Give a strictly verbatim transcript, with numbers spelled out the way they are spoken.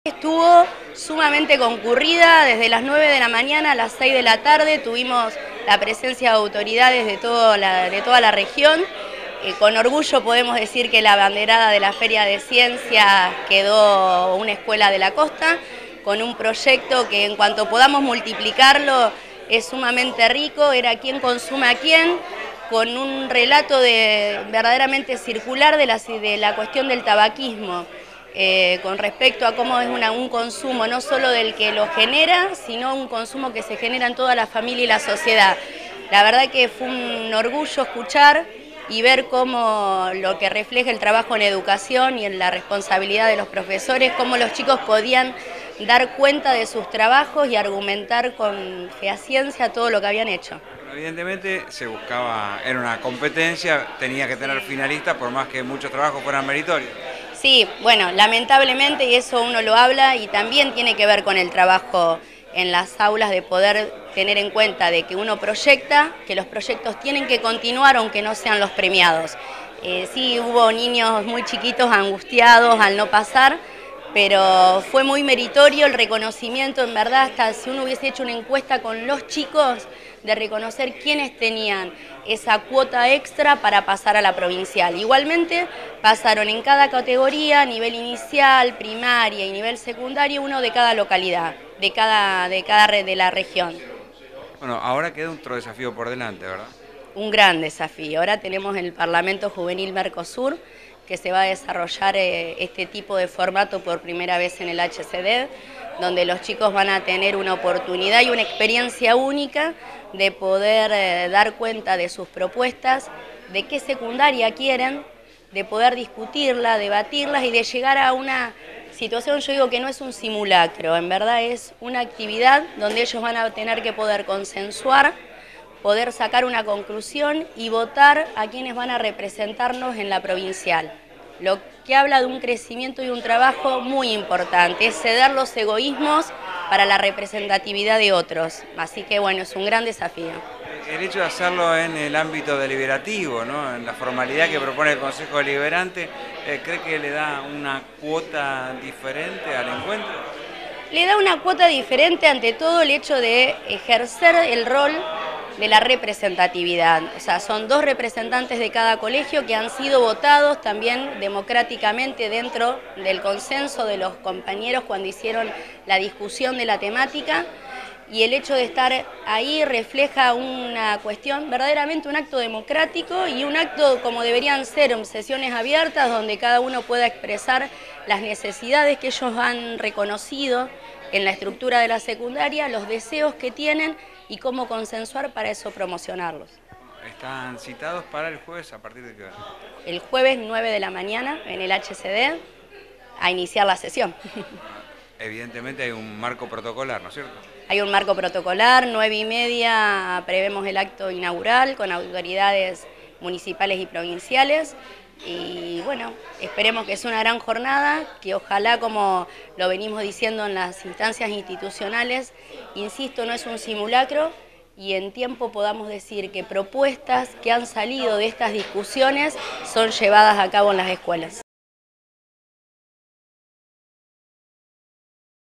Estuvo sumamente concurrida desde las nueve de la mañana a las seis de la tarde. Tuvimos la presencia de autoridades de, todo la, de toda la región. Eh, con orgullo podemos decir que la abanderada de la Feria de Ciencia quedó una escuela de la costa, con un proyecto que en cuanto podamos multiplicarlo es sumamente rico. Era quién consume a quién, con un relato de, verdaderamente circular de la, de la cuestión del tabaquismo. Eh, con respecto a cómo es una, un consumo no solo del que lo genera, sino un consumo que se genera en toda la familia y la sociedad. La verdad que fue un orgullo escuchar y ver cómo lo que refleja el trabajo en educación y en la responsabilidad de los profesores, cómo los chicos podían dar cuenta de sus trabajos y argumentar con fehaciencia todo lo que habían hecho. Evidentemente se buscaba, era una competencia, tenía que tener finalistas por más que muchos trabajos fueran meritorios. Sí, bueno, lamentablemente, y eso uno lo habla, y también tiene que ver con el trabajo en las aulas, de poder tener en cuenta de que uno proyecta, que los proyectos tienen que continuar aunque no sean los premiados. Eh, sí, hubo niños muy chiquitos angustiados al no pasar, pero fue muy meritorio el reconocimiento, en verdad, hasta si uno hubiese hecho una encuesta con los chicos, de reconocer quiénes tenían esa cuota extra para pasar a la provincial. Igualmente pasaron en cada categoría, nivel inicial, primaria y nivel secundario, uno de cada localidad, de cada, de cada red de la región. Bueno, ahora queda otro desafío por delante, ¿verdad? Un gran desafío. Ahora tenemos el Parlamento Juvenil Mercosur, que se va a desarrollar eh, este tipo de formato por primera vez en el H C D, donde los chicos van a tener una oportunidad y una experiencia única de poder eh, dar cuenta de sus propuestas, de qué secundaria quieren, de poder discutirla, debatirlas y de llegar a una situación, yo digo que no es un simulacro, en verdad es una actividad donde ellos van a tener que poder consensuar, poder sacar una conclusión y votar a quienes van a representarnos en la provincial. Lo que habla de un crecimiento y un trabajo muy importante, es ceder los egoísmos para la representatividad de otros. Así que bueno, es un gran desafío. El hecho de hacerlo en el ámbito deliberativo, ¿no?, en la formalidad que propone el Consejo Deliberante, eh, ¿cree que le da una cuota diferente al encuentro? Le da una cuota diferente ante todo el hecho de ejercer el rol de la representatividad. O sea, son dos representantes de cada colegio que han sido votados también democráticamente dentro del consenso de los compañeros cuando hicieron la discusión de la temática, y el hecho de estar ahí refleja una cuestión, verdaderamente un acto democrático y un acto como deberían ser, sesiones abiertas donde cada uno pueda expresar las necesidades que ellos han reconocido en la estructura de la secundaria, los deseos que tienen y cómo consensuar para eso promocionarlos. Están citados para el jueves, ¿a partir de qué hora? El jueves nueve de la mañana en el H C D a iniciar la sesión. Evidentemente hay un marco protocolar, ¿no es cierto? Hay un marco protocolar, nueve y media prevemos el acto inaugural con autoridades municipales y provinciales. Y bueno, esperemos que sea una gran jornada, que ojalá, como lo venimos diciendo en las instancias institucionales, insisto, no es un simulacro, y en tiempo podamos decir que propuestas que han salido de estas discusiones son llevadas a cabo en las escuelas.